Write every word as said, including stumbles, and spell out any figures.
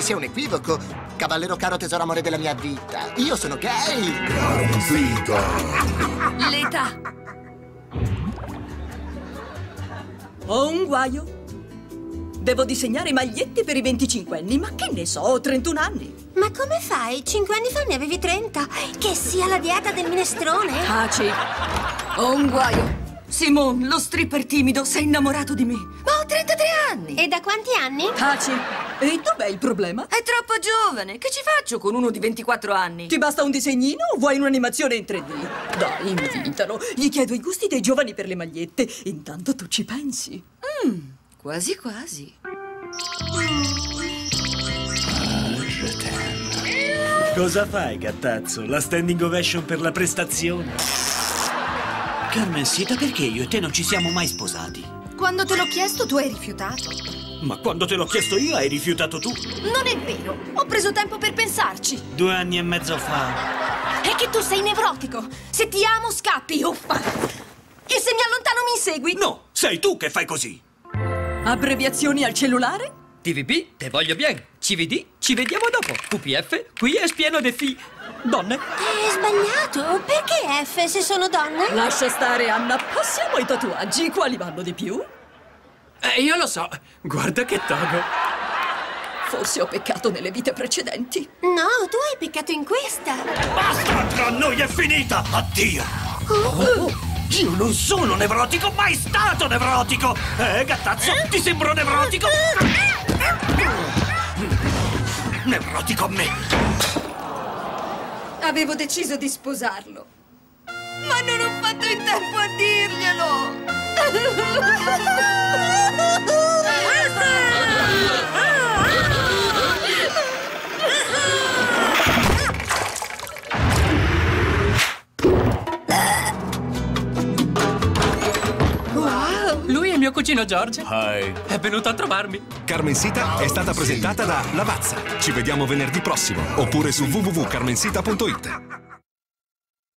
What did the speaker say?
sia un equivoco. Cavallero caro, tesoro amore della mia vita, io sono gay! Carmencita! L'età. Ho un guaio. Devo disegnare magliette per i venticinquenni, ma che ne so, ho trentuno anni. Ma come fai? Cinque anni fa ne avevi trenta. Che sia la dieta del minestrone? Taci. Ho un guaio. Simone, lo stripper timido, si è innamorato di me. Ma ho trentatré anni. E da quanti anni? Taci. E dov'è il problema? È troppo giovane. Che ci faccio con uno di ventiquattro anni? Ti basta un disegnino o vuoi un'animazione in tre D? Dai, invitalo. Gli chiedo i gusti dei giovani per le magliette. Intanto tu ci pensi. Mm, quasi quasi. Cosa fai, gattazzo? La standing ovation per la prestazione? Carmencita, perché io e te non ci siamo mai sposati? Quando te l'ho chiesto tu hai rifiutato. Ma quando te l'ho chiesto io hai rifiutato tu. Non è vero, ho preso tempo per pensarci. Due anni e mezzo fa. È che tu sei nevrotico. Se ti amo scappi, uffa. E se mi allontano mi insegui? No, sei tu che fai così. Abbreviazioni al cellulare? T V B, te voglio bien. C V D, ci vediamo dopo. Q P F, qui è pieno di fi... donne. È sbagliato. Perché F se sono donne? Lascia stare, Anna. Passiamo ai tatuaggi. Quali vanno di più? Eh, io lo so. Guarda che togo. Forse ho peccato nelle vite precedenti. No, tu hai peccato in questa. Basta, tra noi è finita. Addio. Oh. Io non sono nevrotico, mai stato nevrotico! Eh, gattazzo, ti sembro nevrotico? Nevrotico a me! Avevo deciso di sposarlo. Ma non ho fatto in tempo a dirglielo! Lui è il mio cugino George. Hi. È venuto a trovarmi. Carmencita è stata presentata da Lavazza. Ci vediamo venerdì prossimo oppure su w w w punto carmencita punto it.